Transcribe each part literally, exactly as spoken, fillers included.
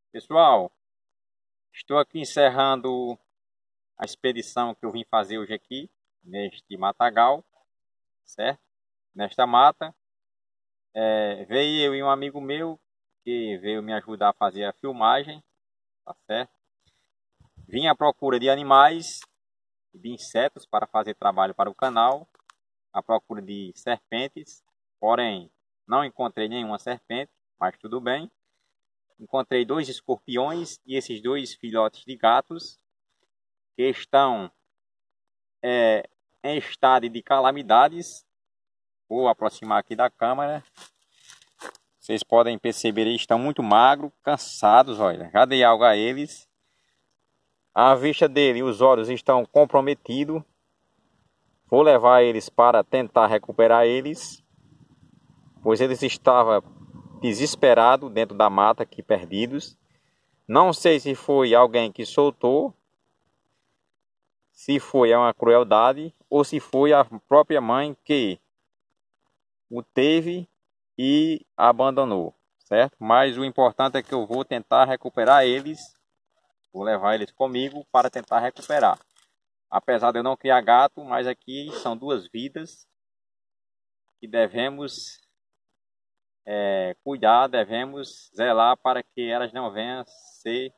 Pessoal, estou aqui encerrando a expedição que eu vim fazer hoje aqui, neste matagal, certo? Nesta mata. É, veio eu e um amigo meu, que veio me ajudar a fazer a filmagem, tá certo? Vim à procura de animais e de insetos para fazer trabalho para o canal, à procura de serpentes, porém não encontrei nenhuma serpente, mas tudo bem. Encontrei dois escorpiões e esses dois filhotes de gatos que estão é, em estado de calamidades. Vou aproximar aqui da câmera. Vocês podem perceber, eles estão muito magros, cansados, olha. Já dei algo a eles. A vista dele, os olhos estão comprometidos. Vou levar eles para tentar recuperar eles, pois eles estavam desesperados dentro da mata aqui, perdidos. Não sei se foi alguém que soltou, se foi uma crueldade ou se foi a própria mãe que o teve e abandonou, certo? Mas o importante é que eu vou tentar recuperar eles, vou levar eles comigo para tentar recuperar. Apesar de eu não criar gato, mas aqui são duas vidas que devemos é, cuidar, devemos zelar para que elas não venham ser,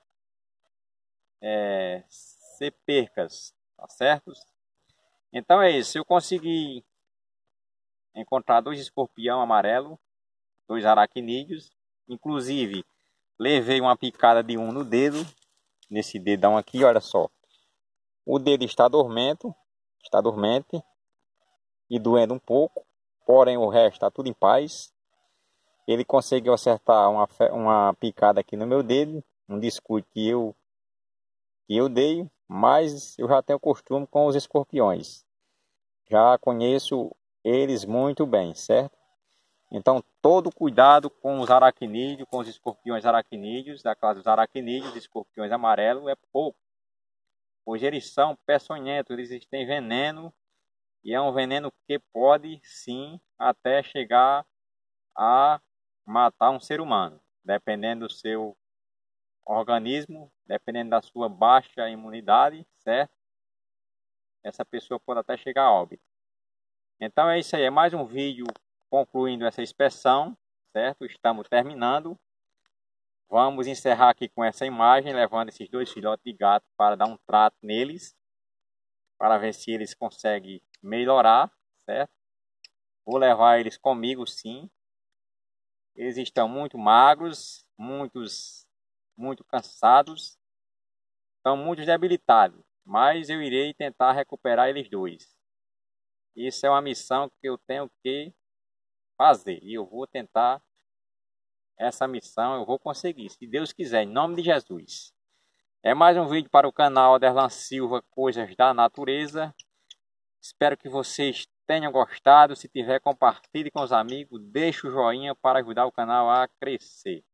é, ser percas, tá certo? Então é isso, eu consegui encontrar dois escorpião amarelo, dois aracnídeos, inclusive levei uma picada de um no dedo, nesse dedão aqui, olha só. O dedo está dormente, está dormente e doendo um pouco, porém o resto está tudo em paz. Ele conseguiu acertar uma, uma picada aqui no meu dedo, um descuido que eu, que eu dei, mas eu já tenho costume com os escorpiões. Já conheço eles muito bem, certo? Então, todo cuidado com os aracnídeos, com os escorpiões aracnídeos, da classe dos aracnídeos, escorpiões amarelos, é pouco. Pois eles são peçonhentos, eles têm veneno, e é um veneno que pode, sim, até chegar a matar um ser humano. Dependendo do seu organismo, dependendo da sua baixa imunidade, certo? Essa pessoa pode até chegar a óbito. Então é isso aí, é mais um vídeo concluindo essa inspeção, certo? Estamos terminando. Vamos encerrar aqui com essa imagem, levando esses dois filhotes de gato para dar um trato neles, para ver se eles conseguem melhorar, certo? Vou levar eles comigo, sim. Eles estão muito magros, muitos, muito cansados, estão muito debilitados, mas eu irei tentar recuperar eles dois. Isso é uma missão que eu tenho que fazer e eu vou tentar essa missão, eu vou conseguir, se Deus quiser, em nome de Jesus. É mais um vídeo para o canal Aderlan Silva, Coisas da Natureza. Espero que vocês tenham gostado. Se tiver, compartilhe com os amigos, deixe o joinha para ajudar o canal a crescer.